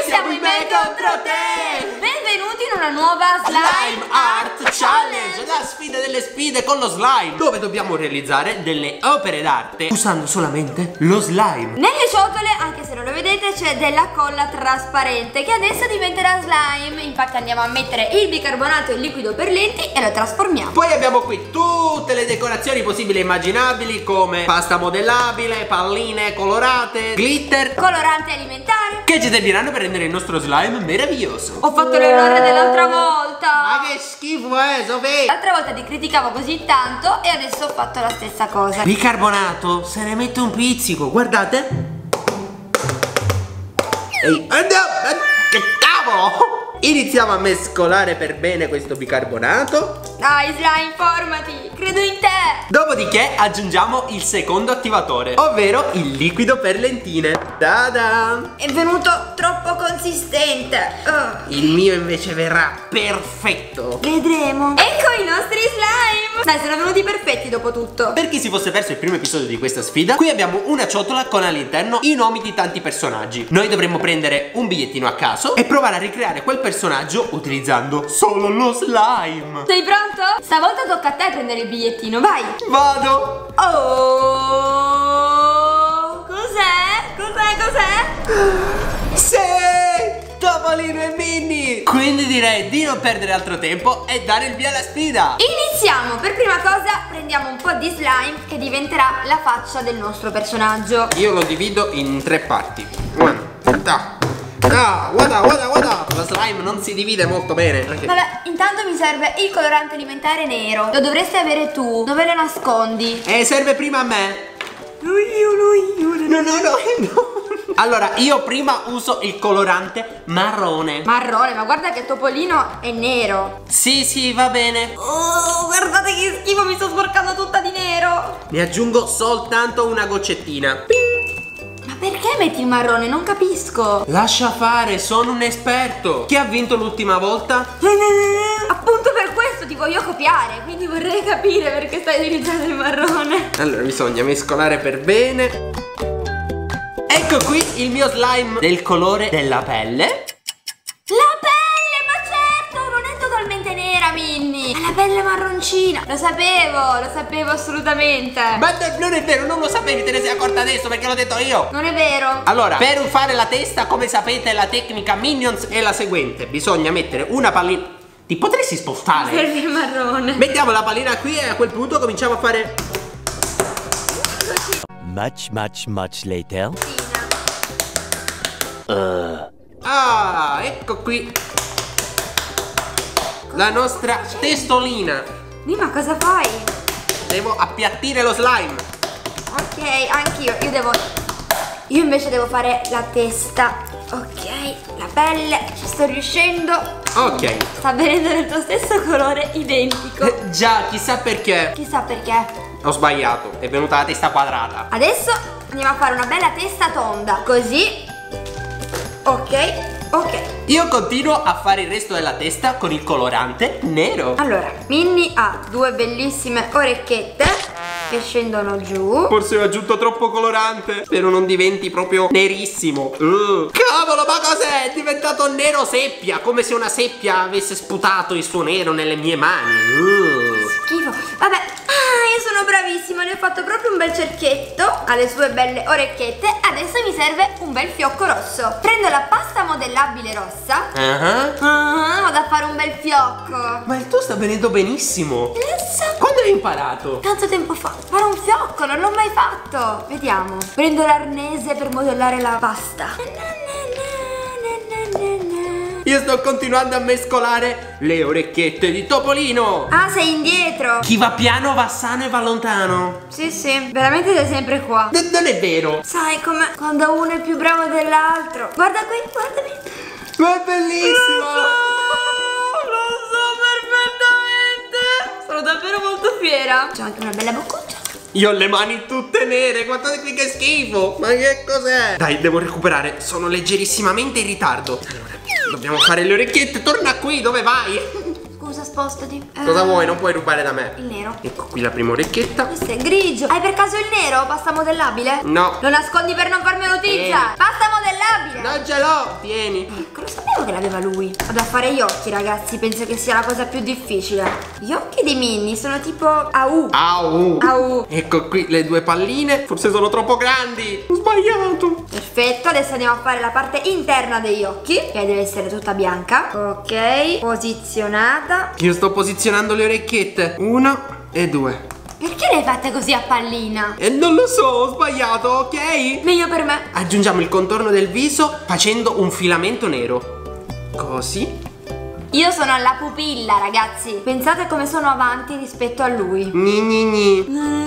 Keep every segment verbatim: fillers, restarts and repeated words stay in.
Noi siamo i me contro te! Benvenuti in una nuova Slime Art Challenge, la sfida delle sfide con lo slime, dove dobbiamo realizzare delle opere d'arte usando solamente lo slime. Nelle ciotole, anche se non lo vedete, c'è della colla trasparente che adesso diventerà slime. Infatti andiamo a mettere il bicarbonato e il liquido per lenti e lo trasformiamo. Poi abbiamo qui tutte le decorazioni possibili e immaginabili, come pasta modellabile, palline colorate, glitter, colorante alimentare, che ci serviranno per rendere il nostro slime meraviglioso. Ho fatto l'errore dell'altra volta. Ma che schifo è, Sofì! L'altra volta ti criticavo così tanto e adesso ho fatto la stessa cosa. Bicarbonato, se ne mette un pizzico, guardate. Ehi, andiamo! Che cavolo! Iniziamo a mescolare per bene questo bicarbonato. Dai slime, informati, credo in te. Dopodiché aggiungiamo il secondo attivatore, ovvero il liquido per lentine. Ta-da! È venuto troppo consistente. uh. Il mio invece verrà perfetto. Vedremo. Ecco i nostri slime. Dai, sono venuti perfetti dopo tutto. Per chi si fosse perso il primo episodio di questa sfida, qui abbiamo una ciotola con all'interno i nomi di tanti personaggi. Noi dovremmo prendere un bigliettino a caso e provare a ricreare quel personaggio utilizzando solo lo slime. Sei pronto? Stavolta tocca a te prendere il bigliettino, vai. Vado. Oh, cos'è? Cos'è? Cos'è? Sì, Topolino e Minnie. Quindi direi di non perdere altro tempo e dare il via alla sfida. Iniziamo. Per prima cosa prendiamo un po' di slime che diventerà la faccia del nostro personaggio. Io lo divido in tre parti. Guarda, ah, guarda, guarda, guarda. La slime non si divide molto bene. Perché... Vabbè, intanto mi serve il colorante alimentare nero. Lo dovresti avere tu. Dove lo nascondi? Eh, serve prima a me. Lui, lui, lui. No, no, no, no. Allora, io prima uso il colorante marrone. Marrone, ma guarda che Topolino è nero. Sì, sì, va bene. Oh, guardate che schifo, mi sto sporcando tutta di nero. Ne aggiungo soltanto una goccettina. Ma perché metti il marrone? Non capisco. Lascia fare, sono un esperto. Chi ha vinto l'ultima volta? Appunto per questo ti voglio copiare, quindi vorrei capire perché stai utilizzando il marrone. Allora bisogna mescolare per bene. Ecco qui il mio slime del colore della pelle. La pelle, ma certo, non è totalmente nera, Minnie. Ha la pelle marroncina. Lo sapevo, lo sapevo assolutamente. Ma non è vero, non lo sapevi, te ne sei accorta adesso perché l'ho detto io. Non è vero. Allora, per fare la testa, come sapete, la tecnica Minions è la seguente. Bisogna mettere una pallina. Ti potresti spostare? Serve il marrone. Mettiamo la pallina qui e a quel punto cominciamo a fare. Much, much, much later. Uh. Ah, ecco qui la nostra testolina. Dima, cosa fai? Devo appiattire lo slime. Ok, anch'io, io devo... Io invece devo fare la testa. Ok, la pelle, ci sto riuscendo. Ok. Sta venendo del tuo stesso colore identico. Eh, già, chissà perché. Chissà perché. Ho sbagliato, è venuta la testa quadrata. Adesso andiamo a fare una bella testa tonda. Così. Ok, ok. Io continuo a fare il resto della testa con il colorante nero. Allora, Minnie ha due bellissime orecchiette che scendono giù. Forse ho aggiunto troppo colorante. Spero non diventi proprio nerissimo. uh. Cavolo, ma cos'è? È diventato nero seppia, come se una seppia avesse sputato il suo nero nelle mie mani. uh. Schifo. Vabbè, ah, io sono bravissima. Ne ho fatto proprio un bel cerchietto. Ha le sue belle orecchiette. Adesso mi serve un bel fiocco rosso. Prendo la pasta modellabile rossa. uh -huh. Ah, vado a fare un bel fiocco. Ma il tuo sta venendo benissimo. Yes. Quando hai imparato? Tanto tempo fa. Fare un fiocco, non l'ho mai fatto. Vediamo. Prendo l'arnese per modellare la pasta. Io sto continuando a mescolare le orecchiette di Topolino. Ah, sei indietro. Chi va piano va sano e va lontano. Sì, sì, veramente sei sempre qua. N non è vero. Sai come quando uno è più bravo dell'altro. Guarda qui, guardami. Ma è bellissimo. Lo so, lo so perfettamente. Sono davvero molto fiera. C'ho anche una bella boccuccia. Io ho le mani tutte nere, guardate qui che schifo. Ma che cos'è? Dai, devo recuperare, sono leggerissimamente in ritardo. Allora, dobbiamo fare le orecchiette, torna qui, dove vai? Scusa, spostati. Cosa eh, vuoi? Non puoi rubare da me. Il nero. Ecco qui la prima orecchietta. Questo è grigio. Hai per caso il nero? Pasta modellabile? No. Lo nascondi per non farmelo utilizzare. Eh. Pasta modellabile. Non ce l'ho, tieni. Ecco, lo sapevo che l'aveva lui. Vado a fare gli occhi, ragazzi, penso che sia la cosa più difficile. Gli occhi di Minnie sono tipo a U. Au. Au. Ecco qui le due palline. Forse sono troppo grandi. Ho sbagliato. Perfetto, adesso andiamo a fare la parte interna degli occhi, che deve essere tutta bianca. Ok, posizionata. Io sto posizionando le orecchiette. Uno e due. Perché le hai fatte così a pallina? E non lo so, ho sbagliato, ok? Meglio per me. Aggiungiamo il contorno del viso facendo un filamento nero. Così. Io sono alla pupilla, ragazzi. Pensate come sono avanti rispetto a lui. Gni gni gni.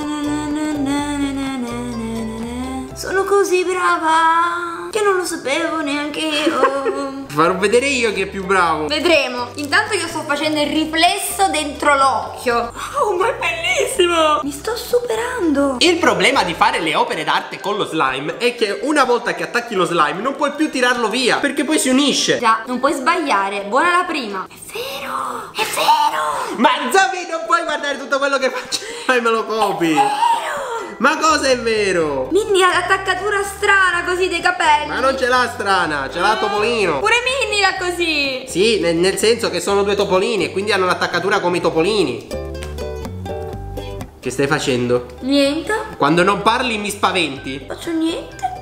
Sono così brava che non lo sapevo neanche io. Farò vedere io chi è più bravo. Vedremo. Intanto io sto facendo il riflesso dentro l'occhio. Oh, ma è bellissimo. Mi sto superando. Il problema di fare le opere d'arte con lo slime è che una volta che attacchi lo slime non puoi più tirarlo via, perché poi si unisce. Già, non puoi sbagliare. Buona la prima. È vero, è vero. Ma Zoe, non puoi guardare tutto quello che faccio e me lo copi. È vero. Ma cosa è vero? Minnie ha l'attaccatura strana così dei capelli. Ma non ce l'ha strana, ce l'ha Topolino. Pure Minnie l'ha così. Sì, nel, nel senso che sono due topolini e quindi hanno l'attaccatura come i topolini. Che stai facendo? Niente. Quando non parli mi spaventi. Faccio niente.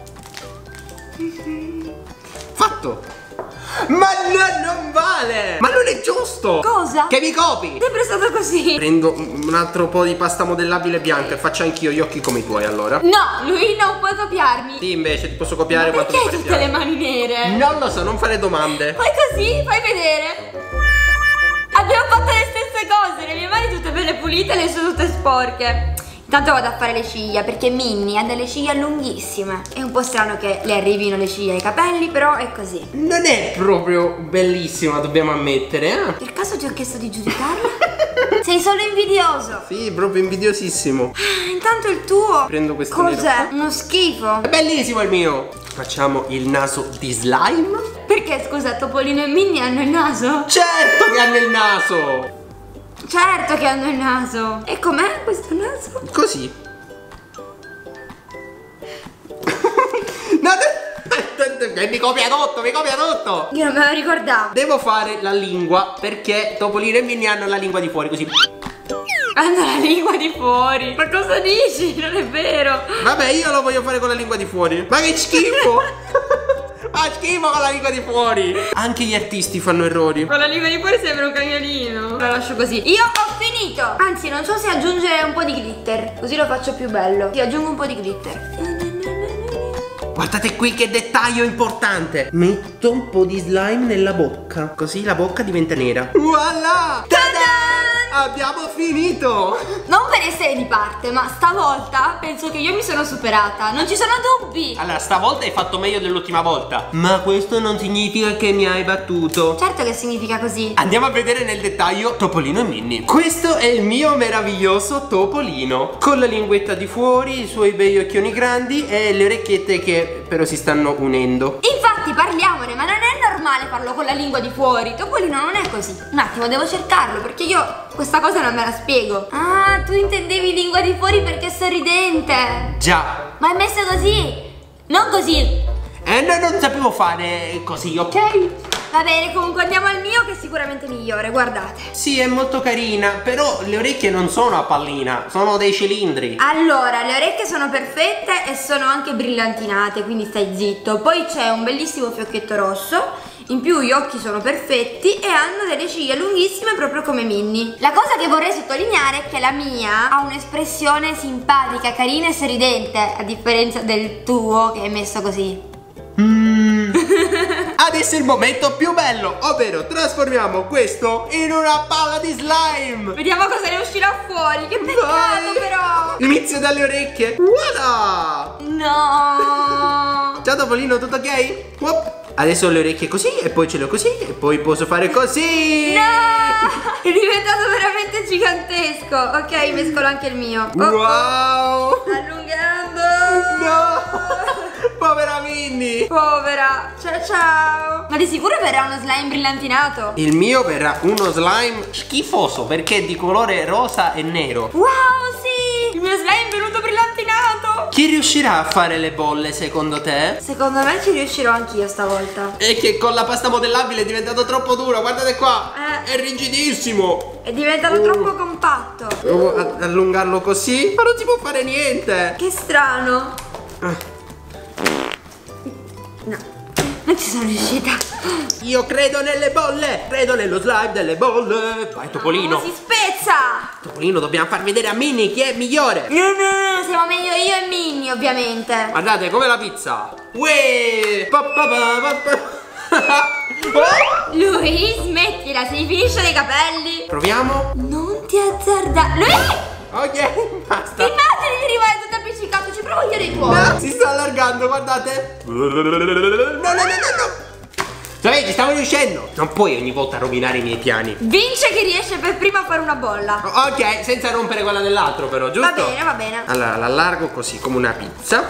Fatto. Ma no, non vale. Ma non è giusto. Cosa? Che mi copi. Sempre stato così. Prendo un altro po' di pasta modellabile bianca e faccio anch'io gli occhi come i tuoi allora. No, lui non può copiarmi. Sì, invece ti posso copiare. Ma quanto perché mi hai pare tutte piano. le mani nere? Non lo so, non fare domande. Fai così, fai vedere. Abbiamo fatto le stesse cose. Le mie mani tutte belle pulite e le sue tutte sporche. Intanto vado a fare le ciglia perché Minnie ha delle ciglia lunghissime. È un po' strano che le arrivino le ciglia ai capelli, però è così. Non è proprio bellissima, dobbiamo ammettere, eh? Per caso ti ho chiesto di giudicarla? Sei solo invidioso. Sì, proprio invidiosissimo. Ah, intanto il tuo. Prendo questo Cos'è? nero. Uno schifo. È bellissimo il mio. Facciamo il naso di slime. Perché scusa, Topolino e Minnie hanno il naso? Certo che hanno il naso. Certo che hanno il naso. E com'è questo naso? Così. No, mi copia tutto, mi copia tutto. Io non me lo ricordavo. Devo fare la lingua perché Topolino e Minnie hanno la lingua di fuori così. Hanno la lingua di fuori. Ma cosa dici? Non è vero. Vabbè, io lo voglio fare con la lingua di fuori. Ma che schifo. Fa schifo con la lingua di fuori. Anche gli artisti fanno errori. Con la lingua di fuori sembra un cagnolino. La lascio così. Io ho finito. Anzi, non so se aggiungere un po' di glitter, così lo faccio più bello. Sì, aggiungo un po' di glitter. Guardate qui che dettaglio importante. Metto un po' di slime nella bocca, così la bocca diventa nera. Voilà! Ta-da! Abbiamo finito! Non per essere di parte, ma stavolta penso che io mi sono superata. Non ci sono dubbi. Allora, stavolta hai fatto meglio dell'ultima volta. Ma questo non significa che mi hai battuto. Certo che significa così. Andiamo a vedere nel dettaglio Topolino e Minnie. Questo è il mio meraviglioso Topolino, con la linguetta di fuori, i suoi bei occhioni grandi e le orecchiette che però si stanno unendo. Infatti parliamone, ma non è normale farlo con la lingua di fuori. Topolino non è così. Un attimo, devo cercarlo perché io questa cosa non me la spiego. Ah, tu intendevi lingua di fuori perché è sorridente. Già. Ma è messo così, non così. E noi non sapevo fare così, ok? Va bene, comunque andiamo al mio che è sicuramente migliore, guardate. Sì, è molto carina, però le orecchie non sono a pallina, sono dei cilindri. Allora, le orecchie sono perfette e sono anche brillantinate, quindi stai zitto. Poi c'è un bellissimo fiocchetto rosso. In più gli occhi sono perfetti e hanno delle ciglia lunghissime proprio come Minnie. La cosa che vorrei sottolineare è che la mia ha un'espressione simpatica, carina e sorridente, a differenza del tuo che è messo così. Mm. Adesso è il momento più bello, ovvero trasformiamo questo in una palla di slime. Vediamo cosa ne uscirà fuori. Che peccato. Vai. Però. Inizio dalle orecchie. Voilà. No. Ciao Topolino, tutto ok? Whoop. Adesso ho le orecchie così e poi ce le ho così e poi posso fare così. No. È diventato veramente gigantesco. Ok, mescolo anche il mio. Oh, wow. oh. Allungando. No. Povera Minnie. Povera. Ciao ciao. Ma di sicuro verrà uno slime brillantinato? Il mio verrà uno slime schifoso perché è di colore rosa e nero. Wow, sì. Il mio slime è venuto brillantinato. Chi riuscirà a fare le bolle secondo te? Secondo me ci riuscirò anch'io stavolta. È che con la pasta modellabile è diventato troppo duro, guardate qua. Eh. È rigidissimo. È diventato Oh. troppo compatto. Devo a- allungarlo così, ma non si può fare niente. Che strano. Ah. No, non ci sono riuscita. Io credo nelle bolle, credo nello slime delle bolle. Vai Topolino. Oh, si spezza. Topolino, dobbiamo far vedere a Minnie chi è migliore. No, no, no, siamo meglio io e Minnie, ovviamente. Guardate, come la pizza. Uè. Pa, pa, pa, pa, pa. Oh. Lui, smettila, se gli finisce dei capelli. Proviamo. Non ti azzardare. Lui! Ok, basta. Immagini di rimane tutto appiccicato, ci provo io dei tuoi. No, si sta allargando, guardate. No, no, no, no, no, no. Sapete, ci stiamo riuscendo. Non puoi ogni volta rovinare i miei piani. Vince chi riesce per primo a fare una bolla. Ok, senza rompere quella dell'altro però, giusto? Va bene, va bene. Allora, l'allargo così, come una pizza.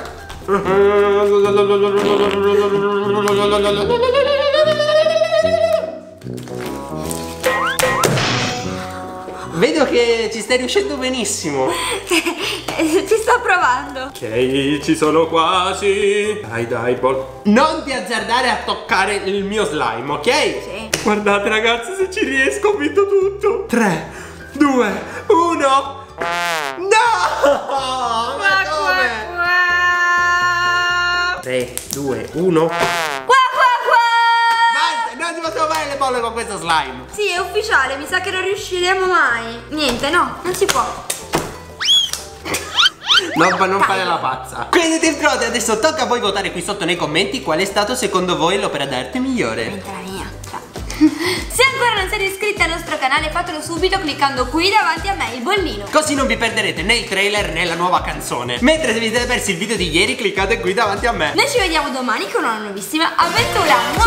Vedo che ci stai riuscendo benissimo. Ci sto provando. Ok, ci sono quasi. Dai, dai, bol. Non ti azzardare a toccare il mio slime, ok? Sì. Guardate ragazzi, se ci riesco ho vinto tutto. tre, due, uno. No! Ma come? tre, due, uno. Qua, qua, qua. Basta, non si possono fare le bolle con questo slime. Sì, è ufficiale, mi sa che non riusciremo mai. Niente, no, non si può. Non, non fare la pazza. Quindi Team Crotty, adesso tocca a voi votare qui sotto nei commenti qual è stato secondo voi l'opera d'arte migliore. Mentre la mia. Se ancora non siete iscritti al nostro canale, fatelo subito cliccando qui davanti a me il bollino. Così non vi perderete né il trailer né la nuova canzone. Mentre se vi siete persi il video di ieri, cliccate qui davanti a me. Noi ci vediamo domani con una nuovissima avventura.